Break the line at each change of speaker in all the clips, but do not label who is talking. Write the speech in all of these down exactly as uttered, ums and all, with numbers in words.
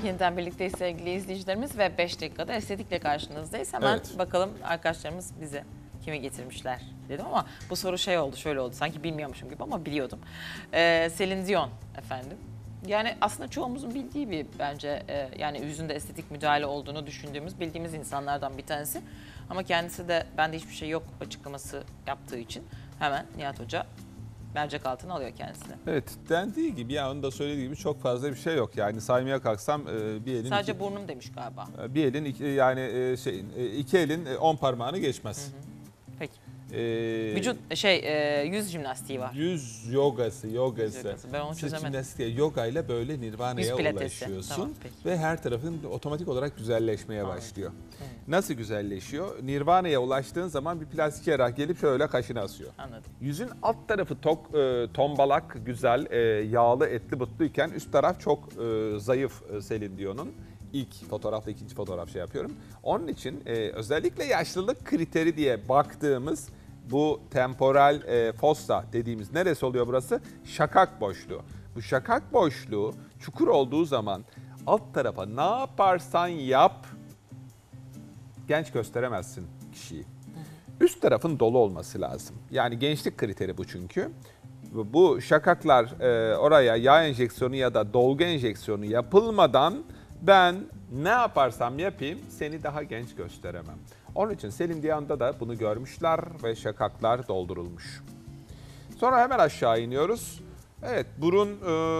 Yeniden birlikteyiz sevgili izleyicilerimiz ve beş dakikada estetikle karşınızdayız. Hemen
Evet.
bakalım arkadaşlarımız bize kimi getirmişler dedim ama bu soru şey oldu, şöyle oldu. Sanki bilmiyormuşum gibi ama biliyordum. Ee, Celine Dion efendim. Yani aslında çoğumuzun bildiği bir bence e, yani yüzünde estetik müdahale olduğunu düşündüğümüz, bildiğimiz insanlardan bir tanesi. Ama kendisi de bende hiçbir şey yok açıklaması yaptığı için hemen Nihat Hoca mercek altına alıyor kendisini.
Evet, dendiği gibi ya onun da söylediği gibi çok fazla bir şey yok. Yani saymaya kalksam e, bir elin
Sadece
iki,
burnum demiş galiba.
bir elin iki, yani e, şey e, iki elin e, on parmağını geçmez.
Hı hı. Peki.
E,
Vücut şey e, yüz jimnastiği var.
Yüz yogası, yogası.
Yüz yogası. Ben onu
Yüz
çözemedim.
jimnastiği, yoga ile böyle nirvana'ya
Yüz pilatesi.
ulaşıyorsun.
Tamam, peki.
Ve her tarafın otomatik olarak güzelleşmeye
Anladım.
başlıyor.
Hı.
Nasıl güzelleşiyor? Nirvana'ya ulaştığın zaman bir plastik cerrah gelip şöyle kaşını asıyor.
Anladım.
Yüzün alt tarafı tok, e, tombalak, güzel, e, yağlı, etli, butluyken üst taraf çok e, zayıf e, Celine Dion'un. İlk fotoğrafla ikinci fotoğraf şey yapıyorum. Onun için e, özellikle yaşlılık kriteri diye baktığımız bu temporal e, fossa dediğimiz neresi oluyor burası? Şakak boşluğu. Bu şakak boşluğu çukur olduğu zaman alt tarafa ne yaparsan yap genç gösteremezsin kişiyi. Üst tarafın dolu olması lazım. Yani gençlik kriteri bu çünkü. Bu şakaklar e, oraya yağ enjeksiyonu ya da dolgu enjeksiyonu yapılmadan ben ne yaparsam yapayım seni daha genç gösteremem. Onun için Celine Dion'da da bunu görmüşler ve şakaklar doldurulmuş. Sonra hemen aşağı iniyoruz. Evet, burun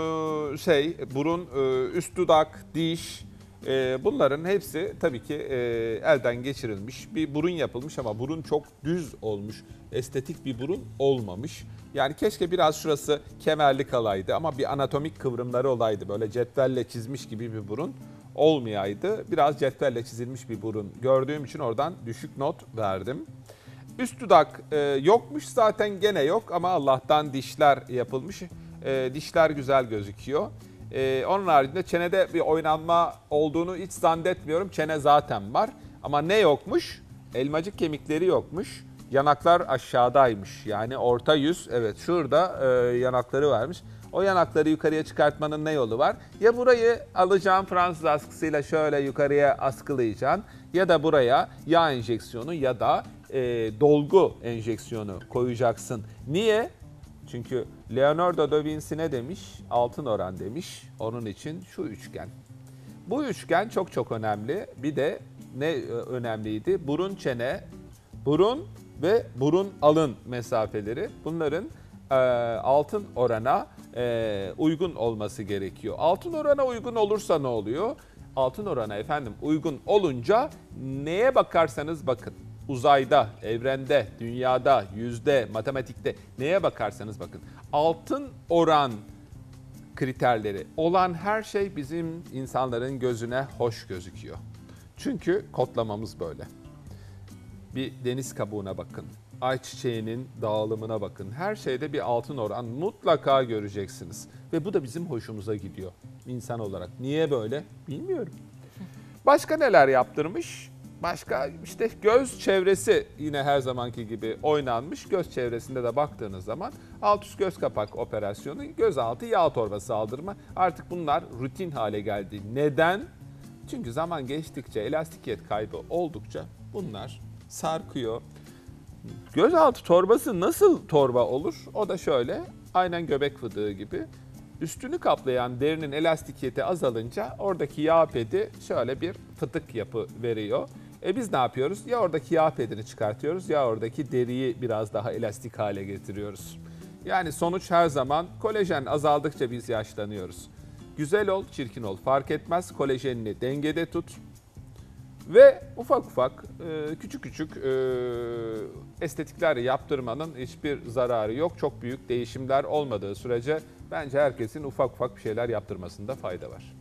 e, şey, burun e, üst dudak, diş, e, bunların hepsi tabii ki e, elden geçirilmiş. Bir burun yapılmış ama burun çok düz olmuş. Estetik bir burun olmamış. Yani keşke biraz şurası kemerli kalaydı ama bir anatomik kıvrımları olaydı. Böyle cetvelle çizmiş gibi bir burun olmayaydı. Biraz cetvelle çizilmiş bir burun gördüğüm için oradan düşük not verdim. Üst dudak e, yokmuş zaten, gene yok ama Allah'tan dişler yapılmış. E, dişler güzel gözüküyor. E, onun haricinde çenede bir oynanma olduğunu hiç zannetmiyorum. Çene zaten var ama ne yokmuş? Elmacık kemikleri yokmuş. Yanaklar aşağıdaymış. Yani orta yüz, evet şurada e, yanakları varmış. O yanakları yukarıya çıkartmanın ne yolu var? Ya burayı alacağım Fransız askısıyla şöyle yukarıya askılayacaksın ya da buraya yağ enjeksiyonu ya da e, dolgu enjeksiyonu koyacaksın. Niye? Çünkü Leonardo da Vinci ne demiş? Altın oran demiş. Onun için şu üçgen. Bu üçgen çok çok önemli. Bir de ne önemliydi? Burun çene, burun ve burun alın mesafeleri. Bunların e, altın orana e, uygun olması gerekiyor. Altın orana uygun olursa ne oluyor? Altın orana efendim uygun olunca neye bakarsanız bakın. Uzayda, evrende, dünyada, yüzde, matematikte neye bakarsanız bakın. Altın oran kriterleri olan her şey bizim insanların gözüne hoş gözüküyor. Çünkü kodlamamız böyle. Bir deniz kabuğuna bakın, ayçiçeğinin dağılımına bakın. Her şeyde bir altın oran mutlaka göreceksiniz. Ve bu da bizim hoşumuza gidiyor insan olarak. Niye böyle? Bilmiyorum. Başka neler yaptırmış? Başka işte göz çevresi yine her zamanki gibi oynanmış. Göz çevresinde de baktığınız zaman alt üst göz kapak operasyonu, gözaltı yağ torbası aldırma. Artık bunlar rutin hale geldi. Neden? Çünkü zaman geçtikçe, elastikiyet kaybı oldukça bunlar sarkıyor. Gözaltı torbası nasıl torba olur? O da şöyle, aynen göbek fıdığı gibi. Üstünü kaplayan derinin elastikiyeti azalınca oradaki yağ pedi şöyle bir fıtık yapı veriyor. E biz ne yapıyoruz? Ya oradaki yağ pedini çıkartıyoruz ya oradaki deriyi biraz daha elastik hale getiriyoruz. Yani sonuç her zaman kolajen azaldıkça biz yaşlanıyoruz. Güzel ol, çirkin ol fark etmez. Kolajenini dengede tut. Ve ufak ufak, küçük küçük estetikler yaptırmanın hiçbir zararı yok. Çok büyük değişimler olmadığı sürece bence herkesin ufak ufak bir şeyler yaptırmasında fayda var.